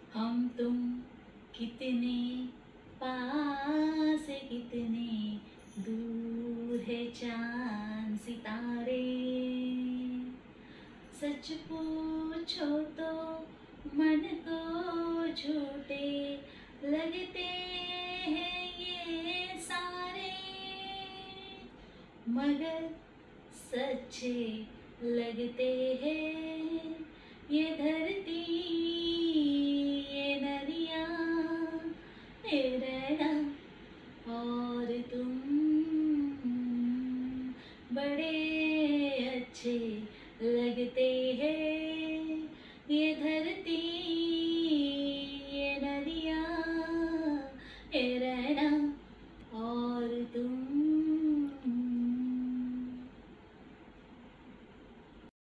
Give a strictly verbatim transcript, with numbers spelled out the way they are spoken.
हम तुम कितने पास, कितने दूर है चांद सितारे। सच पूछो तो मन को झूठे लगते हैं ये सारे, मगर सच्चे लगते हैं ये धरती, ये नदियाँ, ये रहना और तुम। बड़े अच्छे लगते हैं ये धरती।